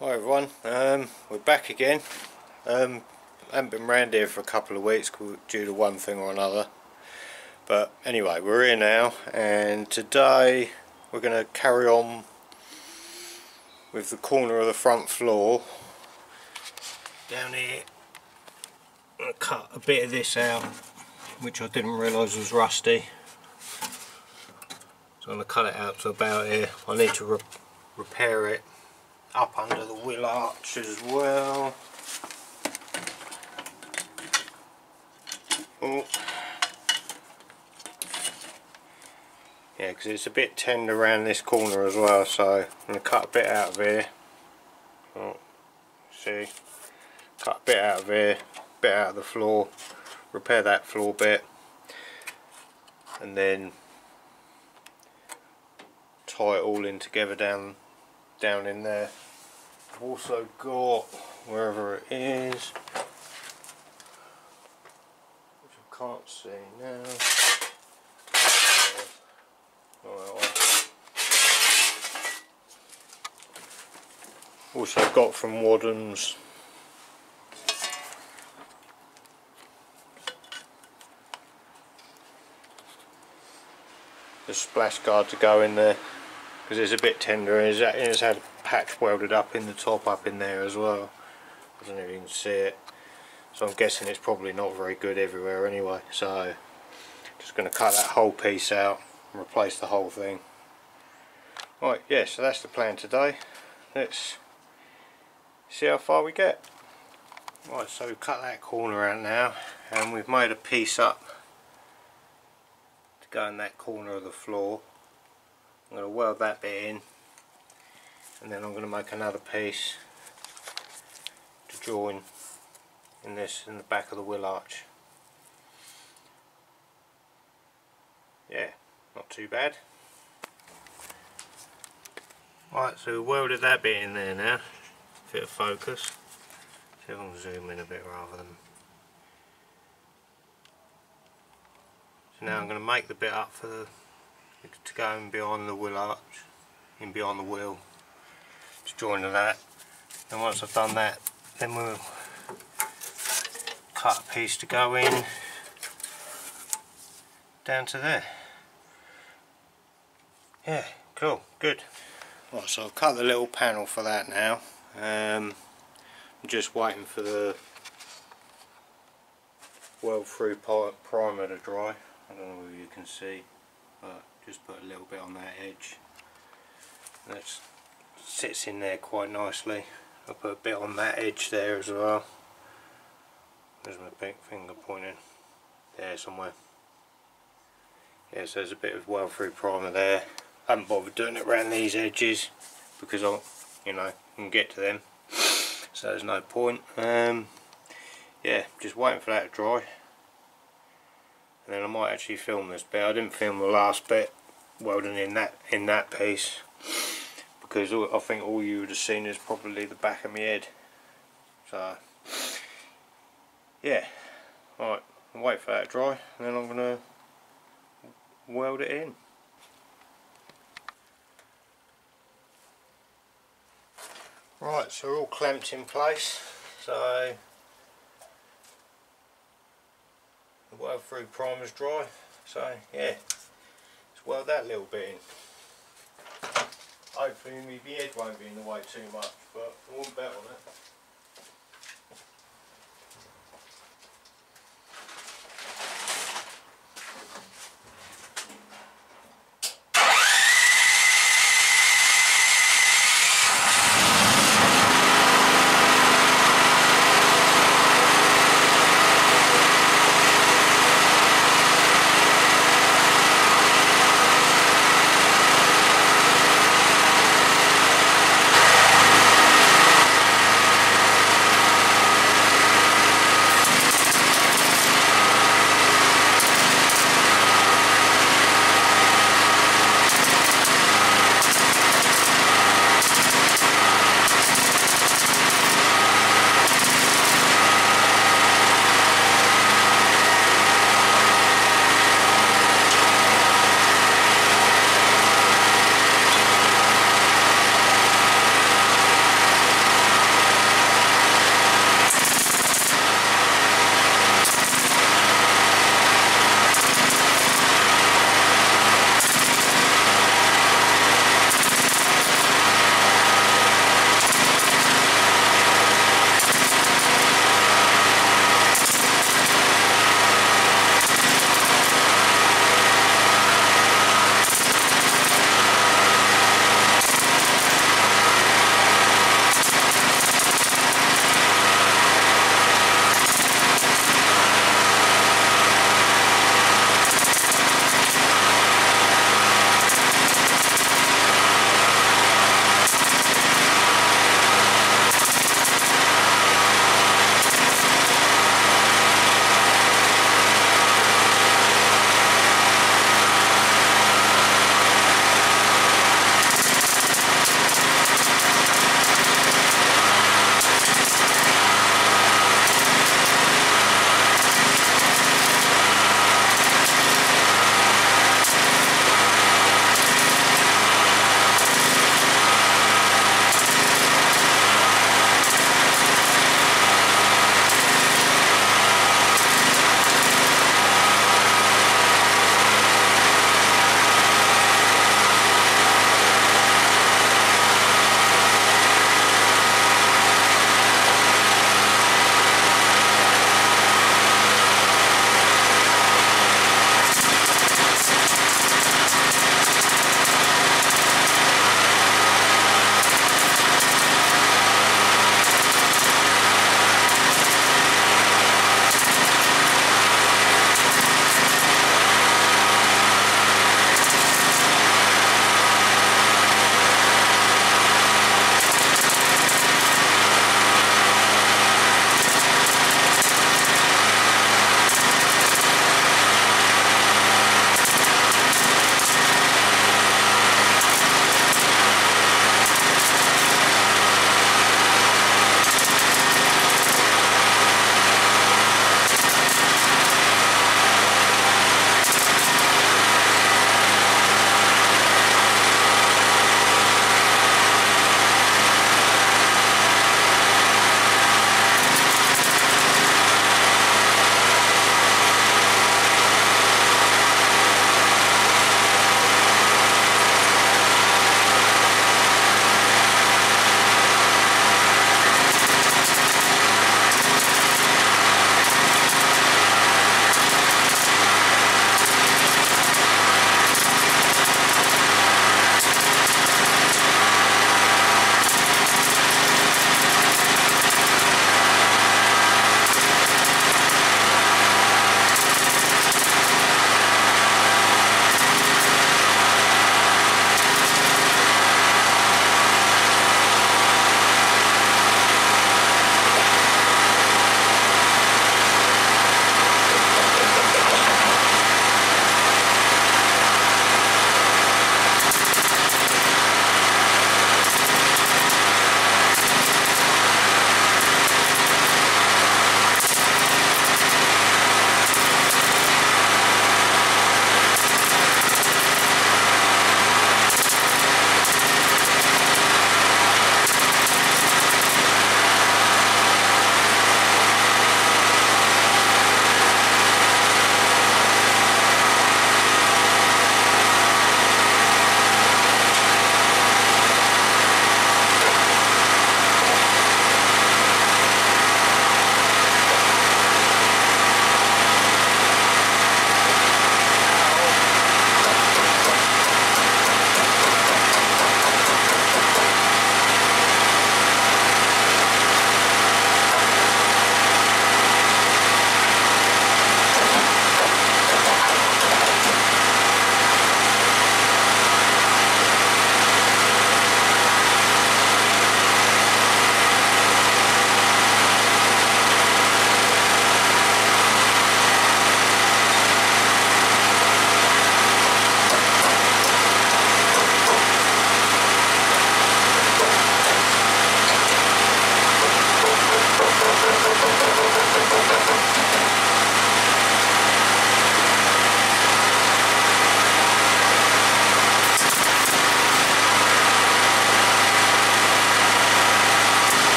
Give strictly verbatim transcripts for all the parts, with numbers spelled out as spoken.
Hi everyone, um, we're back again. Um, I haven't been round here for a couple of weeks due to one thing or another. But anyway, we're here now, and today we're going to carry on with the corner of the front floor. Down here, I'm going to cut a bit of this out, which I didn't realise was rusty. So I'm going to cut it out to about here. I need to re repair it up under the wheel arch as well. Oh. Yeah, because it's a bit tender around this corner as well, so I'm going to cut a bit out of here. Oh, see, cut a bit out of here, bit out of the floor, repair that floor bit, and then tie it all in together down down in there. I've also got, wherever it is, which I can't see now. Also got from Wadham's the splash guard to go in there, because it's a bit tender and it's, it's had a patch welded up in the top up in there as well. I don't know if you can see it, so I'm guessing it's probably not very good everywhere anyway, so just going to cut that whole piece out and replace the whole thing. Right, yeah, so that's the plan today. Let's see how far we get. Right, so we've cut that corner out now, and we've made a piece up to go in that corner of the floor. I'm going to weld that bit in, and then I'm going to make another piece to join in this in the back of the wheel arch. Yeah, not too bad. Right, so we welded that bit in there now. Bit of focus. See if I can zoom in a bit rather than. So now I'm going to make the bit up for the to go in behind the wheel arch, in behind the wheel, to join to that. And once I've done that, then we'll cut a piece to go in down to there. Yeah, cool, good. Right, so I've cut the little panel for that now. Um, I'm just waiting for the weld through primer to dry. I don't know whether you can see, but just put a little bit on that edge. That sits in there quite nicely. I'll put a bit on that edge there as well. There's my big finger pointing there somewhere. Yeah, so there's a bit of weld through primer there. I haven't bothered doing it around these edges because I'll, you know, can get to them, so there's no point. Um, yeah, just waiting for that to dry, and then I might actually film this bit. I didn't film the last bit welding in that in that piece because I think all you would have seen is probably the back of my head. So yeah, alright, I'll wait for that to dry, and then I'm gonna weld it in. Right, so we're all clamped in place, so the weld through primer's dry, so yeah, let's weld that little bit in. Hopefully my head won't be in the way too much, but I won't bet on it.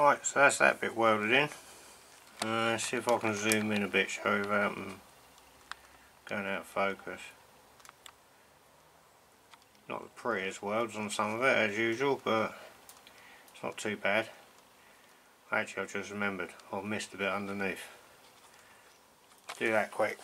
Right, so that's that bit welded in. Uh, let's see if I can zoom in a bit, show you without them going out of focus. Not the prettiest welds on some of it as usual, but it's not too bad. Actually, I've just remembered, I've missed a bit underneath. Do that quick.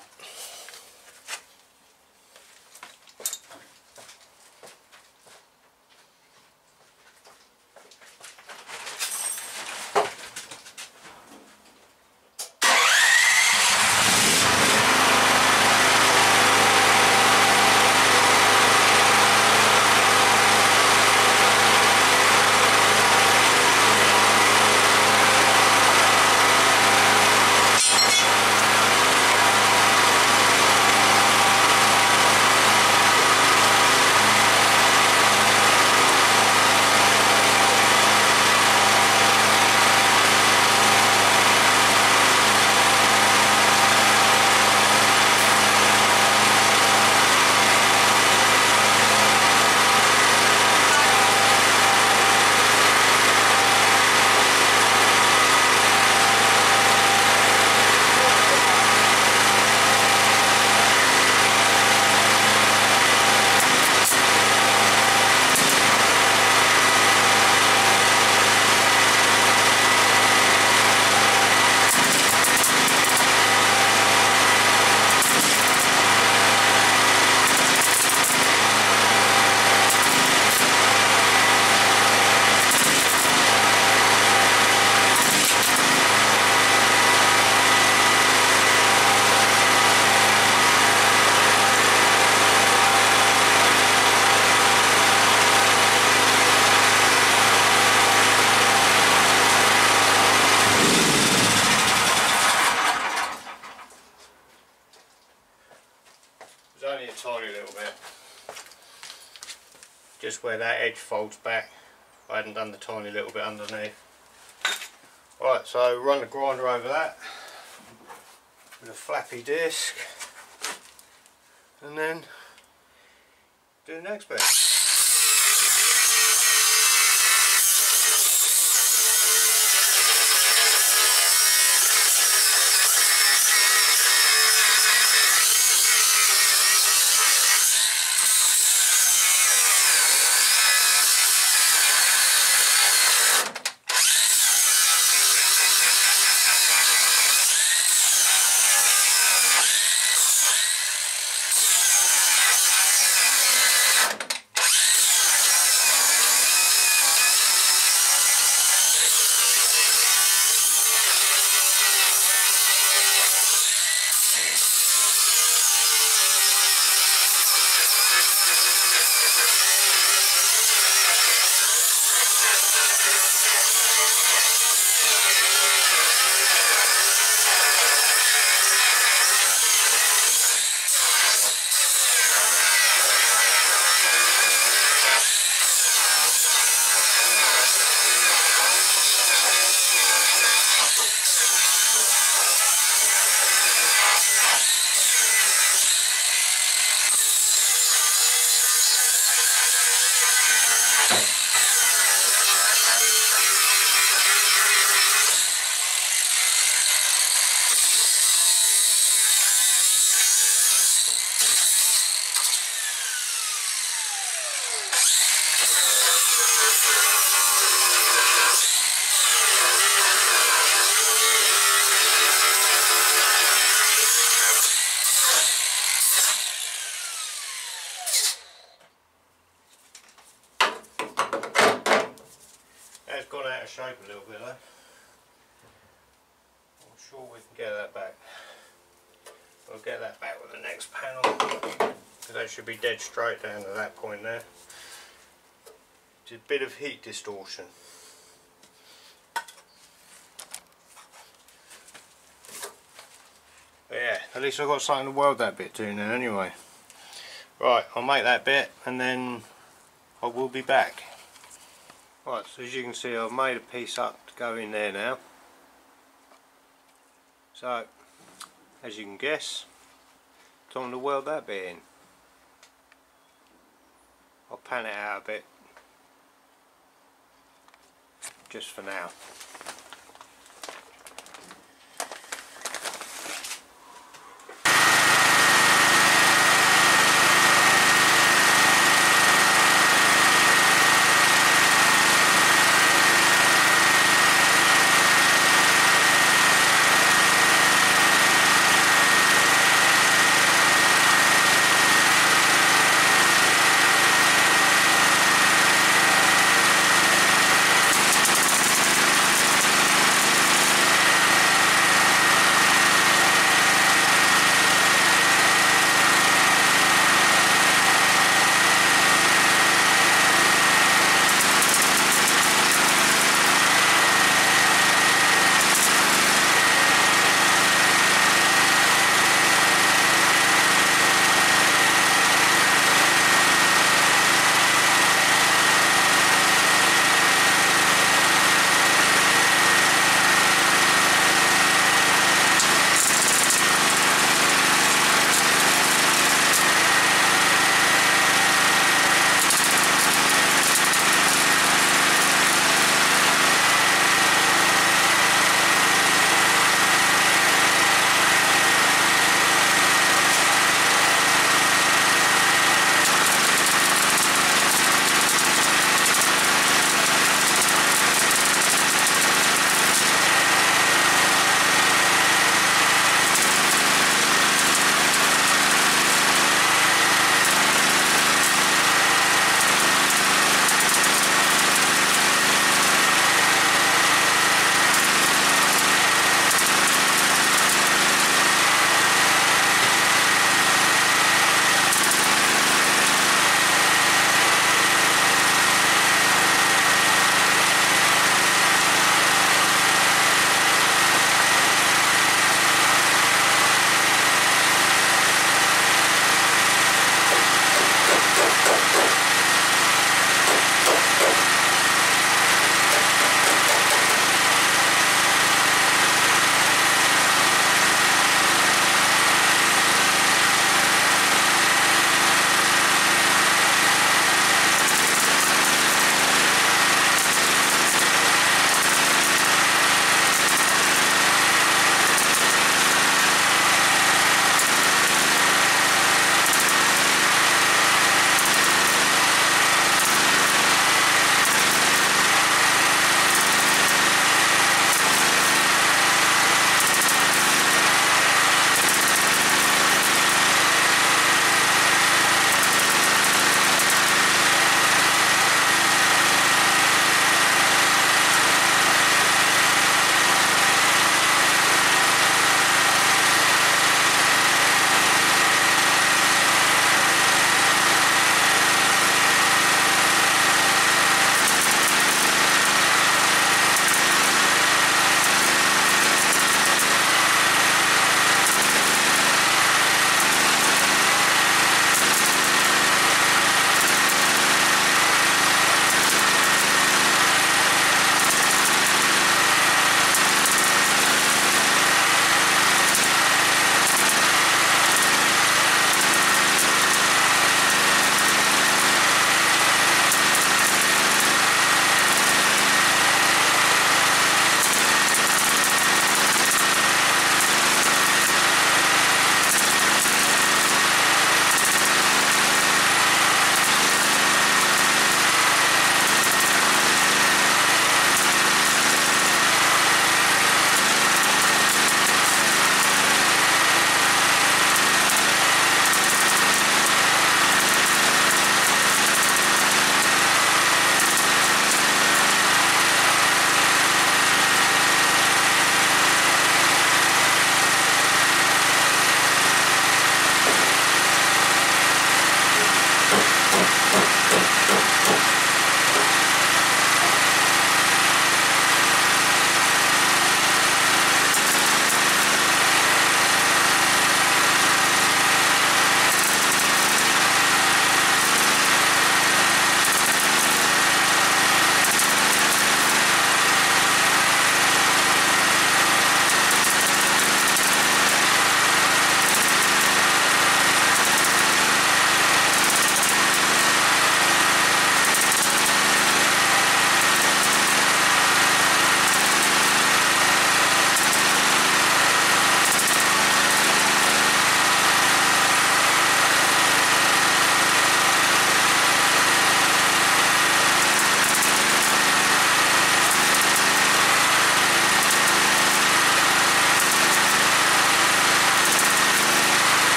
Only a tiny little bit, just where that edge folds back. I hadn't done the tiny little bit underneath. Right, so run the grinder over that with a flappy disc and then do the next bit. Gone out of shape a little bit though. I'm sure we can get that back. We'll get that back with the next panel, because that should be dead straight down to that point there. Just a bit of heat distortion. But yeah, at least I've got something to weld that bit to now anyway. Right, I'll make that bit and then I will be back. Right, so as you can see, I've made a piece up to go in there now. So, as you can guess, time to weld that bit in. I'll pan it out a bit, just for now.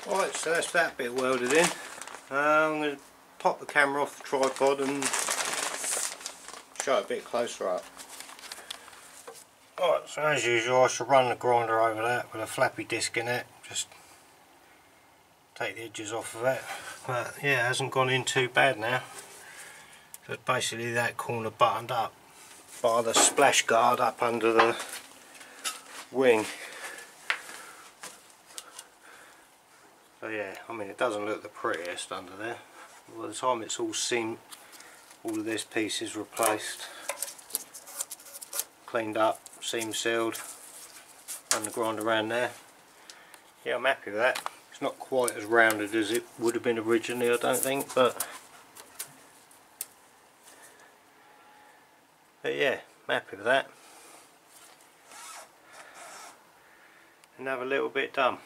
Right, so that's that bit welded in. Uh, I'm going to pop the camera off the tripod and show it a bit closer up. Right, so as usual I should run the grinder over that with a flappy disc in it, just take the edges off of it. But yeah, it hasn't gone in too bad now. So it's basically that corner buttoned up by the splash guard up under the wing. So yeah, I mean it doesn't look the prettiest under there. By the time it's all seamed, all of this piece is replaced, cleaned up, seam sealed, and the grind around there. Yeah, I'm happy with that. It's not quite as rounded as it would have been originally, I don't think, but but yeah, I'm happy with that. And have a little bit done.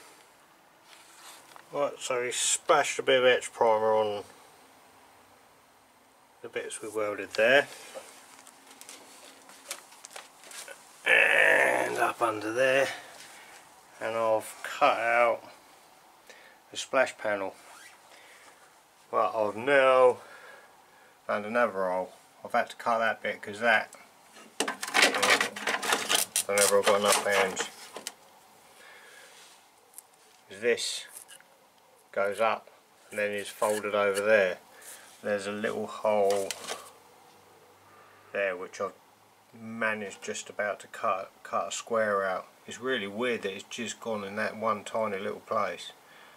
Right, so we splashed a bit of etch primer on the bits we welded there, and up under there, and I've cut out the splash panel. Well, I've now found another hole. I've had to cut that bit because that, I don't know if I've got enough hands. This goes up and then is folded over there. There's a little hole there which I've managed just about to cut cut a square out. It's really weird that it's just gone in that one tiny little place.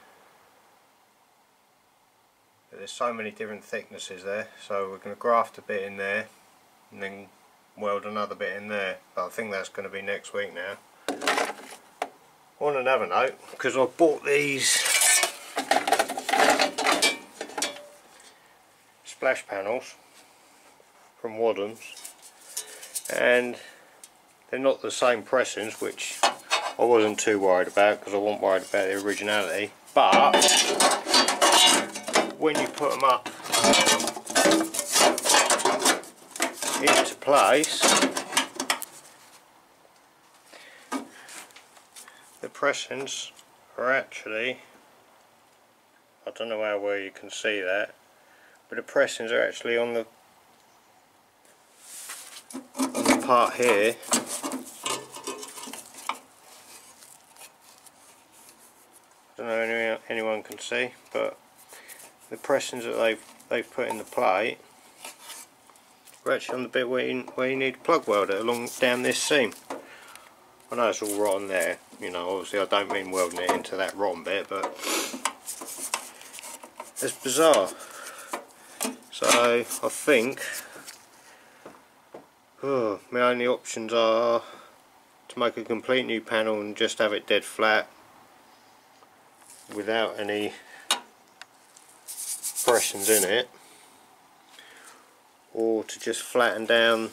But there's so many different thicknesses there, so we're going to graft a bit in there and then weld another bit in there, but I think that's going to be next week now. On another note, because I bought these splash panels from Wadham's, and they're not the same pressings, which I wasn't too worried about because I wasn't worried about the originality, but when you put them up into place, the pressings are actually, I don't know how well you can see that, but the pressings are actually on the, on the part here. I don't know if anyone, anyone can see, but the pressings that they've, they've put in the plate are actually on the bit where you, where you need to plug weld it along down this seam. I know it's all rotten there, you know, obviously I don't mean welding it into that rotten bit, but it's bizarre. So I think oh, my only options are to make a complete new panel and just have it dead flat without any pressings in it, or to just flatten down,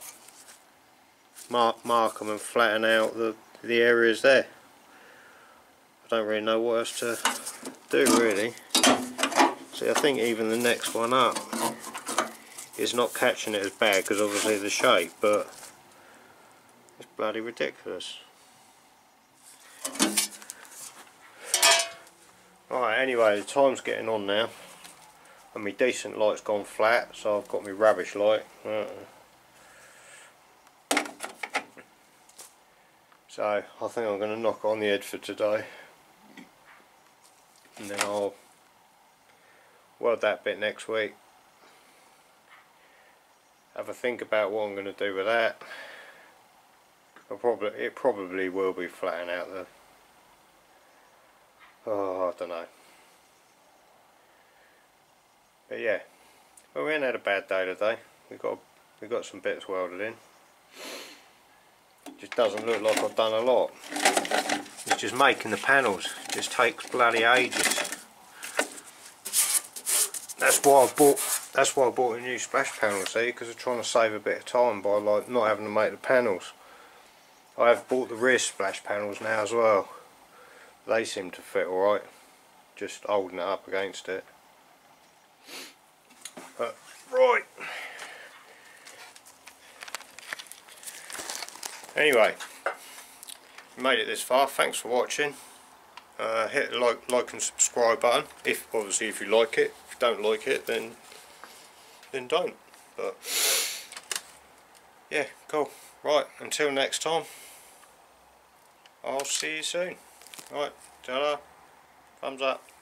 mark, mark them and flatten out the, the areas there. I don't really know what else to do really. See, I think even the next one up is not catching it as bad because obviously the shape, but it's bloody ridiculous. Alright, anyway, the time's getting on now and my decent light's gone flat, so I've got my rubbish light. Uh, so I think I'm going to knock on the head for today, and then I'll weld that bit next week. Have a think about what I'm going to do with that. I'll probably, it probably will be flattening out the, oh, I don't know. But yeah, well, we ain't had a bad day today. We got we got some bits welded in. Just doesn't look like I've done a lot. It's just making the panels. It just takes bloody ages. That's why I bought. That's why I bought a new splash panel. See, because I'm trying to save a bit of time by like not having to make the panels. I have bought the rear splash panels now as well. They seem to fit alright. Just holding it up against it. But right. Anyway, made it this far. Thanks for watching. uh, hit the like, like and subscribe button, if obviously if you like it. If you don't like it, then then don't. But yeah, cool. Right, until next time, I'll see you soon. Right, ta-da, thumbs up.